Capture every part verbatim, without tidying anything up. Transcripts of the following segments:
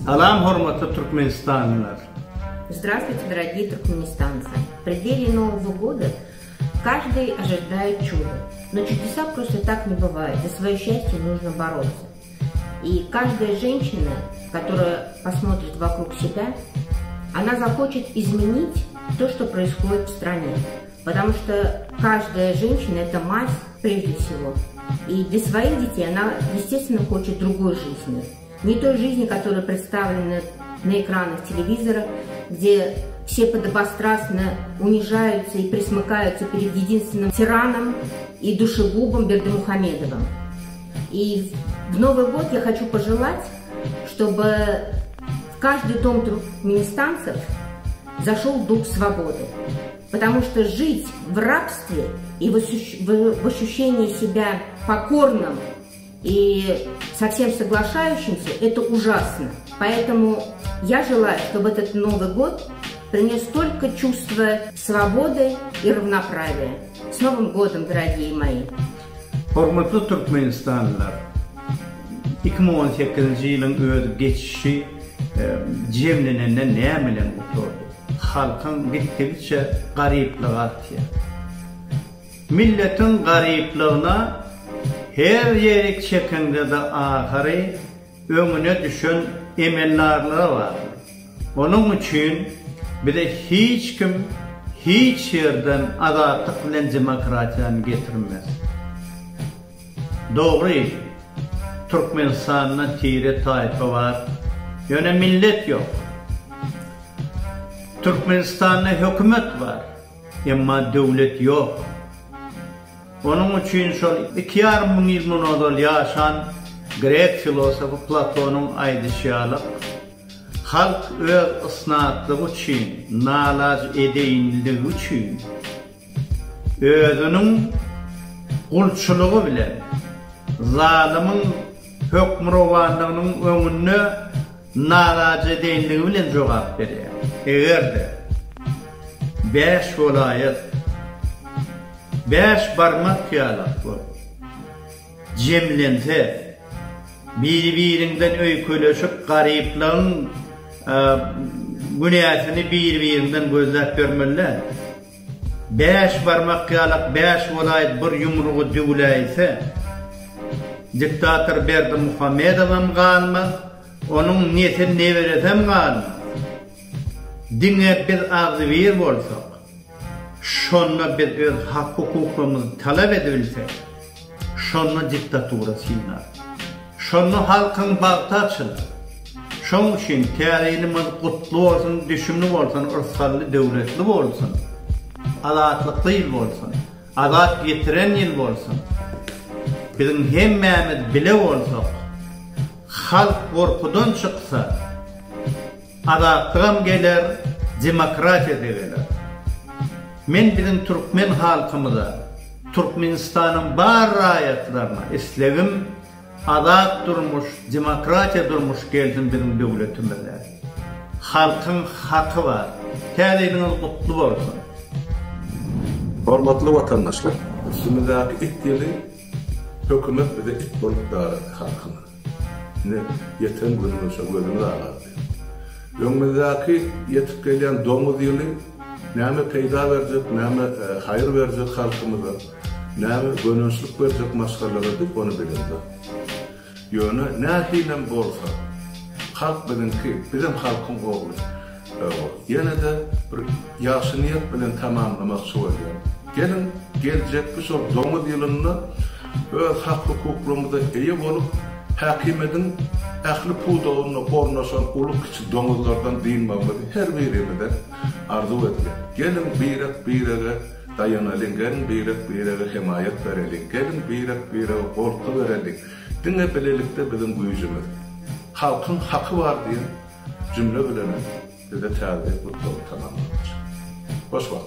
Салам, хурматли туркменистанлар. Здравствуйте, дорогие туркменистанцы. В преддверии Нового года каждый ожидает чуда. Но чудеса просто так не бывает. За свое счастье нужно бороться. И каждая женщина, которая посмотрит вокруг себя, она захочет изменить то, что происходит в стране. Потому что каждая женщина – это мать прежде всего. И для своих детей она, естественно, хочет другой жизни. Не той жизни, которая представлена на экранах телевизора, где все подобострастно унижаются и присмыкаются перед единственным тираном и душегубом Бердымухамедовым. И в Новый год я хочу пожелать, чтобы в каждый дом туркменистанцев зашел дух свободы. Потому что жить в рабстве и в ощущении себя покорным и совсем соглашающимся – это ужасно. Поэтому я желаю, чтобы этот Новый год принес только чувство свободы и равноправия. С Новым годом, дорогие мои! Hurmatly Türkmenistanlılar, iki ming on sekizinci yılın ödü geçişi cemlenenden ne bilen oturdu? Halkın gittikçe gariplik artıyor. Milletin garipliğine her yerik çekinde de ahiri önüne düşen emellarlığı var. Onun için bir de hiç kim hiç yerden adaletlik bilen demokratiyanı getirmez. Doğru iş. Türkmenistan'ın tire tayfa var. Yöne millet yok. Türkmenistan'da hükümet var. Ama devlet yok. Onun için şol iki yarım yıl munadol yaşan Grek filosofu Platon'un aydışyalık halk öz ısnatlığı için, nalaz edeyinliği için özünün kulçuluğu bile zalimin hükmürovanlığının önüne nalaz edeyinliği bile cevap veriyor. Eğer de beş vilayet beş parmak kıyalak var. Cemlense bir-birinden öyküleşip garipliğin e, günahını bir-birinden gözlep görmeliler. Beş parmak kıyalak beş vilayet bir yumruğu devleyse diktatör Berdimuhamedov'um kalmaz, onun niyetini ne veresem kalmaz. Dinle bir ağzı ver olsak, şonla bir öz hak hukukumuzu talep edilsek, şonla diktatura sinar. Şonla halkın bağıtı açılır. Şon için tarihimiz kutlu olsun, düşümlü olsun, ırsallı, devletli olsun, adaletli yıl olsun, adalet getiren yıl olsun. Bizim hemmemiz bile olsak, halk korkudan çıksa, adaletliğim gelir, demokratiya da gelir. Men bizim Türkmen halkımıza, Türkmenistan'ın bar rayetlerine islegim, adalet durmuş, demokratiya durmuş gelsin bizim devletimizde. Halkın hakkı var. Tarihiniz kutlu olsun. Hormatly vatandaşlar, üstümüzdeki ilk yılı hükümet bize ilk bolup dağıladı halkına. Ne yeten günümüzde gözümüz ağladı. Önümüzdeki yetip gelen domuz yılı näme peyda verecek, näme hayır verecek halkımıza, näme gönüllülük verecek maskarlara dip onu bilindi. Yöne nähinen bolsa, halk bilinki, bizim halkın oğlu. Yine de bir yaşıniyet bilen tamamlamak söylüyorum. Gelin, gelecek bir soru domuz yılında öz hak hukuklarımıza iyi olup, hakimetin ahli puğdağını kornaşan uluk kiçik domuzlardan dinmamızı her birimizden arzu ediyor. Gelin birek birege dayanalım, gelin birek birege himayet verelim, gelin birek birege korku verelim. Dine belelikte bizim gücümüz. Halkın hakkı var diye cümle bilene bize terbiye kutlu tamamlanır. Hoş vakit.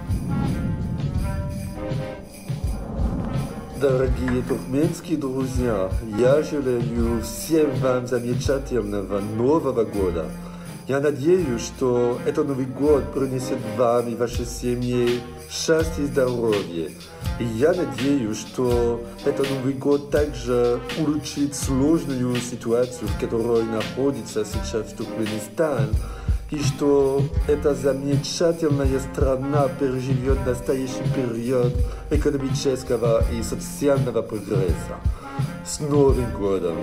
Дорогие туркменские друзья, я желаю всем вам замечательного Нового года. Я надеюсь, что этот Новый год принесет вам и вашей семье счастье и здоровье. И я надеюсь, что этот Новый год также улучшит сложную ситуацию, в которой находится сейчас Туркменистан, и что эта замечательная страна переживет настоящий период экономического и социального прогресса. С Новым годом!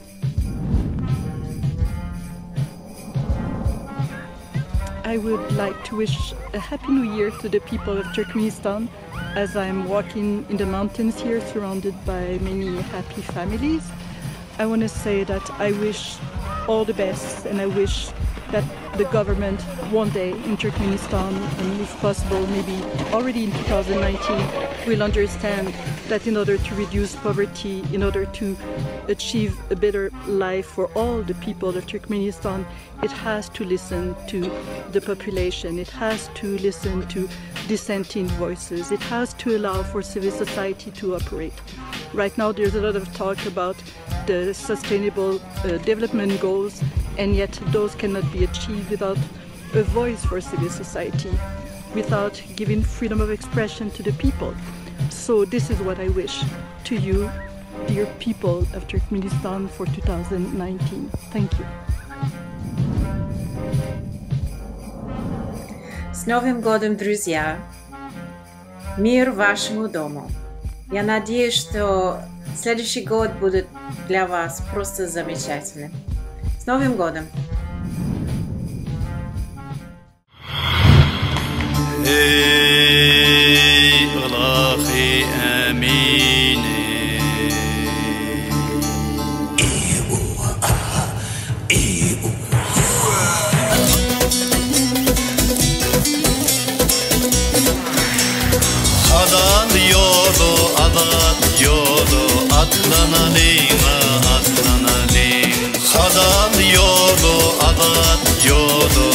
I would like to wish a Happy New Year to the people of Turkmenistan as I'm walking in the mountains here surrounded by many happy families. I want to say that I wish all the best, and I wish that the government one day in Turkmenistan, and if possible maybe already in two thousand nineteen, will understand that in order to reduce poverty, in order to achieve a better life for all the people of Turkmenistan, it has to listen to the population, it has to listen to dissenting voices, it has to allow for civil society to operate. Right now there's a lot of talk about the sustainable uh, development goals, and yet those cannot be achieved without a voice for civil society, without giving freedom of expression to the people. So this is what I wish to you, dear people of Turkmenistan, for two thousand nineteen. Thank you. С Новым годом, друзья! Мир вашему дому! Я надеюсь, что следующий год будет для вас просто замечательным. С Новым годом! Ey Ilahi Emine, Adan yolu, adan yolu, atlanalım, atlanalım. Adan yolu, adan yolu,